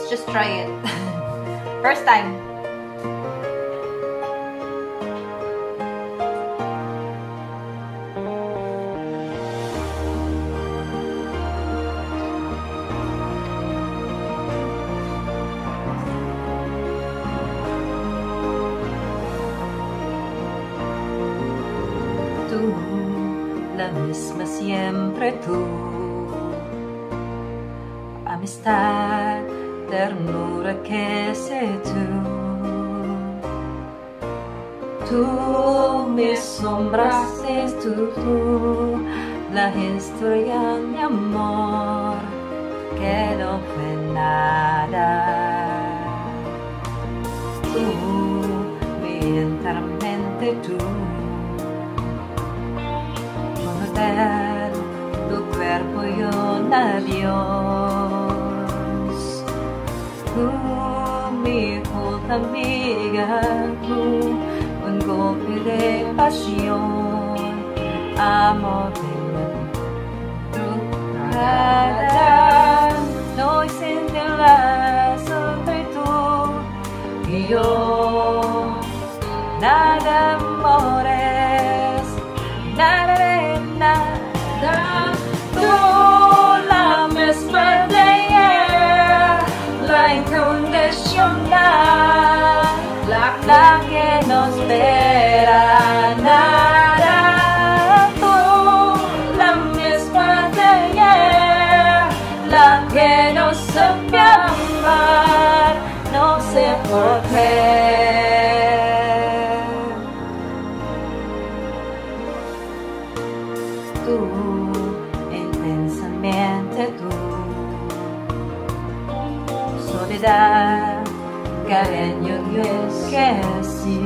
Let's just try it. First time. Tú, la misma siempre tú. Amistad, ternura que sé tú. Tú, mis sombras es tú, la historia de amor que no fue nada. Tú, mi eternamente tú. Conocer tu cuerpo y un adiós. Tú, mi oculta amiga, tú, un golpe de pasión, amor de madrugada. No existe lazo entre tú y yo, nada amores, nada de nada. Tú, la misma de ayer, la incondicional, la que no espera nada. Tú, la misma de ayer, la que no sabe amar, no sé por qué. Tú, intensamente tú, soledad, cariño que sí.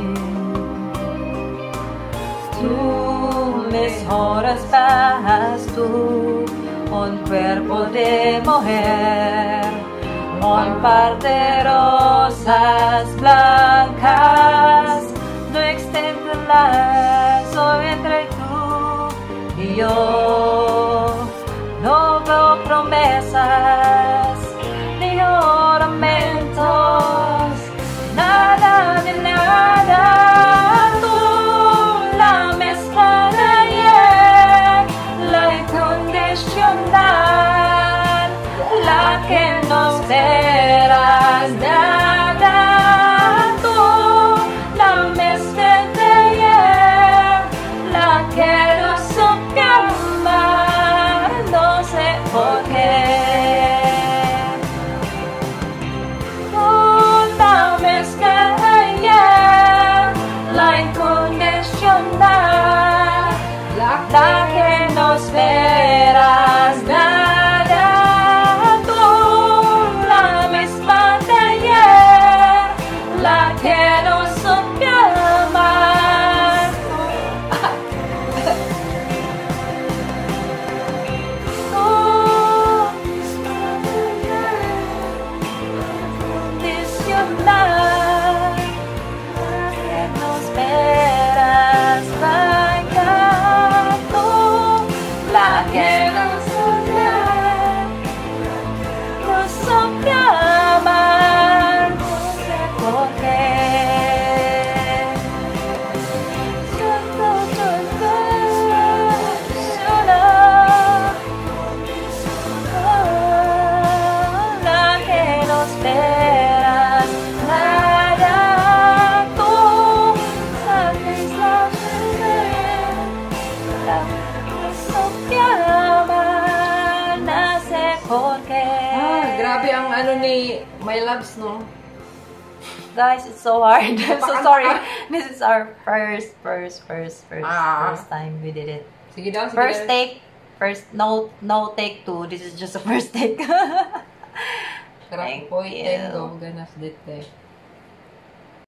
Tú, mis horas bajas, tú, un cuerpo de mujer, un par de rosas blancas, no existe lazo entre tú y yo. No veo promesas ni ornamentos, nada de nada. Tú, la misma de ayer, la incondicional, la que no esperas nada. Tú, la misma de ayer, la que no supe amar, no sé por qué. Tú, la misma de ayer, la incondicional, la que no esperas nada. Tú, la misma de ayer, la que no supe amar. Tú, incondicional, la que no esperas nada. Tú, la que no supe amar, no sé por qué. La que no esperas nada. Tú, sabes la verdad, no supe amar, no sé por qué. Grabe ang ano ni My Loves, no? Guys, it's so hard. I'm so sorry. This is our first time we did it. Sige daw, sige First daw. take, no take two. This is just the first take. Grabe Thank po, you. tengo ganas dito.